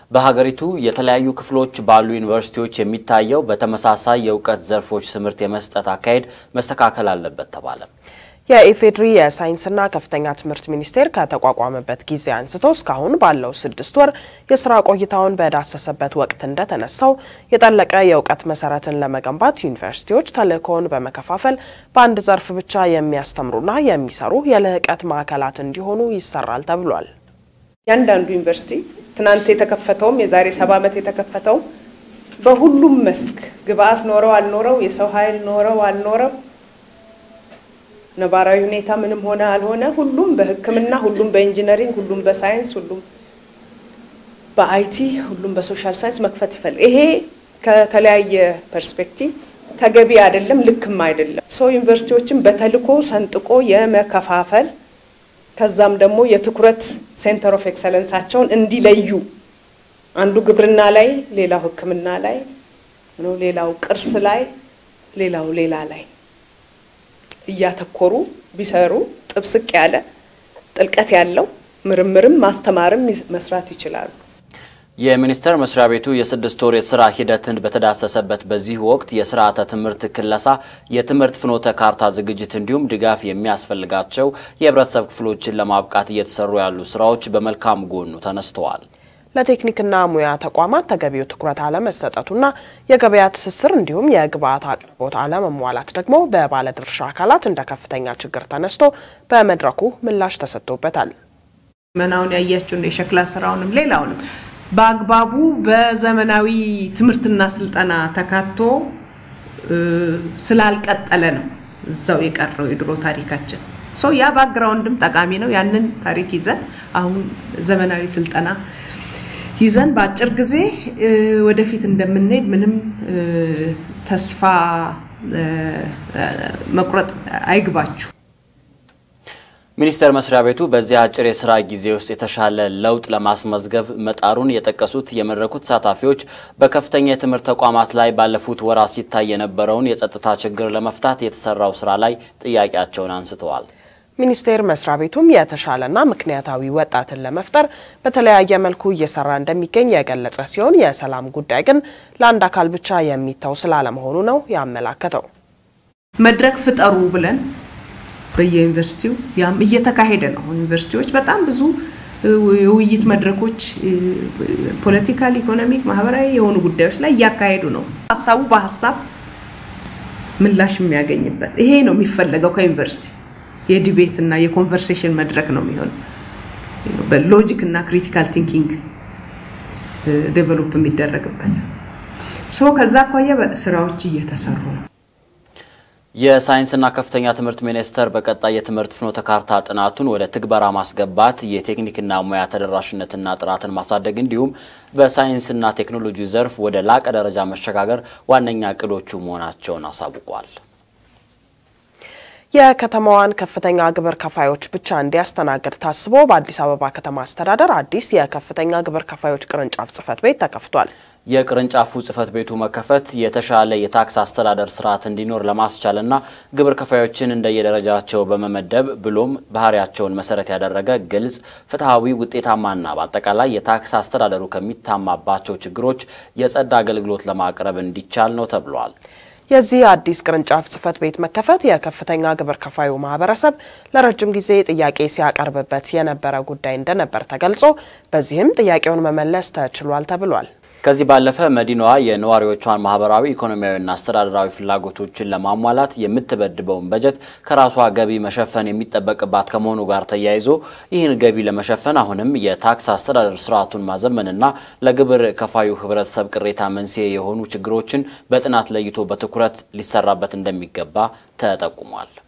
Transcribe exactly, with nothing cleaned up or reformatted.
በሀገሪቱ የተለያዩ ክፍሎች ባሉ ዩኒቨርሲቲዎች የሚታየው በተመሳሳይ የእውቀት ዘርፎች ትምህርት የመስጠት አካሄድ መስተካከል አለበት ተባለ። የኢፌዴሪ የሳይንስና ከፍተኛ ትምህርት ሚኒስቴር ከተቋቋመበት ጊዜ አንስቶ እስካሁን ባለው ስድስት ወር የስራ ቆይታውን በዳሰሰበት ወቅት እንደተነሳው የጠለቀ የእውቀት መሰረትን ለመገንባት ዩኒቨርሲቲዎች ተልእኮን በመከፋፈል በአንድ ዘርፍ ብቻ የሚያስተምሩና የሚሰሩ የልህቀት ማእከላት እንዲሆኑ ይሰራል ተብሏል። ያንዳንዱ ዩኒቨርሲቲ ትናንት የተከፈተውም የዛሬ ሰባ ዓመት የተከፈተው በሁሉም መስክ ግብአት ኖረው አልኖረው የሰው ኃይል ኖረው አልኖረው ነባራዊ ሁኔታ ምንም ሆነ አልሆነ ሁሉም በሕክምና ሁሉም በኢንጂነሪንግ ሁሉም በሳይንስ ሁሉም በአይቲ ሁሉም በሶሻል ሳይንስ መክፈት ይፈልጋል። ይሄ ከተለያየ ፐርስፔክቲቭ ተገቢ አይደለም፣ ልክም አይደለም። ሶ ዩኒቨርሲቲዎችን በተልእኮ ሰንጥቆ የመከፋፈል ከዛም ደግሞ የትኩረት ሴንተር ኦፍ ኤክሰለንሳቸውን እንዲለዩ አንዱ ግብርና ላይ ሌላው ሕክምና ላይ ነው ሌላው ቅርስ ላይ ሌላው ሌላ ላይ እያተኮሩ ቢሰሩ ጥብስቅ ያለ ጥልቀት ያለው ምርምርም ማስተማርም መስራት ይችላሉ። የሚኒስቴር መስሪያ ቤቱ የስድስት ወር የሥራ ሂደትን በተዳሰሰበት በዚህ ወቅት የሥርዓተ ትምህርት ክለሳ የትምህርት ፍኖተ ካርታ ዝግጅት እንዲሁም ድጋፍ የሚያስፈልጋቸው የህብረተሰብ ክፍሎችን ለማብቃት እየተሰሩ ያሉ ስራዎች በመልካም ጎኑ ተነስተዋል። ለቴክኒክና ሙያ ተቋማት ተገቢው ትኩረት አለመሰጠቱና የገበያ ትስስር እንዲሁም የግብአት አቅርቦት አለመሟላት ደግሞ በባለድርሻ አካላት እንደ ከፍተኛ ችግር ተነስቶ በመድረኩ ምላሽ ተሰጥቶበታል። መናውን ያያችሁ ነው የሸክላ ስራውንም ሌላውንም በአግባቡ በዘመናዊ ትምህርትና ስልጠና ተካቶ ስላልቀጠለ ነው እዛው የቀረው የድሮ ታሪካችን። ሶ ያ ባክግራውንድም ጠቃሚ ነው። ያንን ታሪክ ይዘን አሁን ዘመናዊ ስልጠና ይዘን በአጭር ጊዜ ወደፊት እንደምንሄድ ምንም ተስፋ መቁረጥ አይግባችሁ። ሚኒስቴር መስሪያ ቤቱ በዚህ አጭር የሥራ ጊዜ ውስጥ የተሻለ ለውጥ ለማስመዝገብ መጣሩን የጠቀሱት የመድረኩ ተሳታፊዎች በከፍተኛ የትምህርት ተቋማት ላይ ባለፉት ወራት ሲታይ የነበረውን የጸጥታ ችግር ለመፍታት የተሰራው ስራ ላይ ጥያቄያቸውን አንስተዋል። ሚኒስቴር መስሪያ ቤቱም የተሻለና ምክንያታዊ ወጣትን ለመፍጠር በተለያየ መልኩ እየሰራ እንደሚገኝ የገለጸ ሲሆን የሰላም ጉዳይ ግን ለአንድ አካል ብቻ የሚታው ስላለመሆኑ ነው ያመላከተው። መድረክ ፍጠሩ ብለን በየዩኒቨርሲቲው ያም እየተካሄደ ነው። ዩኒቨርሲቲዎች በጣም ብዙ የውይይት መድረኮች ፖለቲካል፣ ኢኮኖሚክ፣ ማህበራዊ የሆኑ ጉዳዮች ላይ ያካሄዱ ነው። ሐሳቡ በሐሳብ ምላሽ የሚያገኝበት ይሄ ነው የሚፈልገው ከዩኒቨርሲቲ የዲቤት እና የኮንቨርሴሽን መድረክ ነው የሚሆነው። በሎጂክ እና ክሪቲካል ቲንኪንግ ዴቨሎፕ የሚደረግበት ሰው ከዛ አኳያ ስራዎች እየተሰሩ ነው። የሳይንስና ከፍተኛ ትምህርት ሚኒስቴር በቀጣይ የትምህርት ፍኖተ ካርታ ጥናቱን ወደ ትግበራ ማስገባት የቴክኒክና ሙያ ተደራሽነትና ጥራትን ማሳደግ እንዲሁም በሳይንስና ቴክኖሎጂ ዘርፍ ወደ ላቀ ደረጃ መሸጋገር ዋነኛ ዕቅዶቹ መሆናቸውን አሳውቋል። የከተማዋን ከፍተኛ ግብር ከፋዮች ብቻ እንዲያስተናግድ ታስቦ በአዲስ አበባ ከተማ አስተዳደር አዲስ የከፍተኛ ግብር ከፋዮች ቅርንጫፍ ጽፈት ቤት ተከፍቷል። የቅርንጫፉ ጽፈት ቤቱ መከፈት የተሻለ የታክስ አስተዳደር ስርዓት እንዲኖር ለማስቻልና ግብር ከፋዮችን እንደየደረጃቸው በመመደብ ብሎም ባህሪያቸውን መሰረት ያደረገ ግልጽ፣ ፍትሃዊ፣ ውጤታማና በአጠቃላይ የታክስ አስተዳደሩ ከሚታማባቸው ችግሮች የጸዳ አገልግሎት ለማቅረብ እንዲቻል ነው ተብሏል። የዚህ አዲስ ቅርንጫፍ ጽፈት ቤት መከፈት የከፍተኛ ግብር ከፋዩ ማህበረሰብ ለረጅም ጊዜ ጥያቄ ሲያቀርብበት የነበረ ጉዳይ እንደነበር ተገልጾ በዚህም ጥያቄውን መመለስ ተችሏል ተብሏል። ከዚህ ባለፈ መዲናዋ የነዋሪዎቿን ማህበራዊ ኢኮኖሚያዊና አስተዳደራዊ ፍላጎቶችን ለማሟላት የምትበድበውን በጀት ከራሷ ገቢ መሸፈን የሚጠበቅባት ከመሆኑ ጋር ተያይዞ ይህን ገቢ ለመሸፈን አሁንም የታክስ አስተዳደር ስርዓቱን ማዘመንና ለግብር ከፋዩ ህብረተሰብ ቅሬታ መንስኤ የሆኑ ችግሮችን በጥናት ለይቶ በትኩረት ሊሰራበት እንደሚገባ ተጠቁሟል።